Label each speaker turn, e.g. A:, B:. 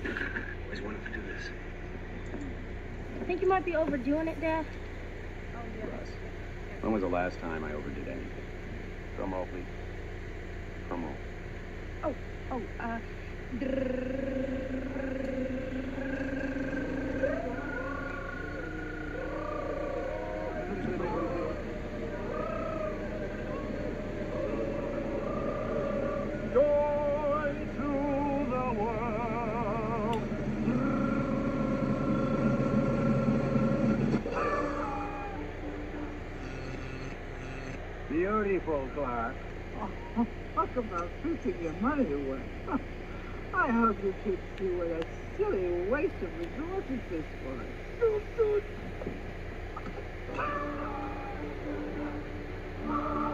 A: Always wanted to do this.
B: I think you might be overdoing it, Dad.
C: Russ, when was the last time I overdid anything?
A: Drum roll, please.
C: Drum roll.
A: Joy to the world.
D: Beautiful, Clark. Oh, talk about pissing your money away. I hope you keep through with a silly waste of resources this was. Doot, doot.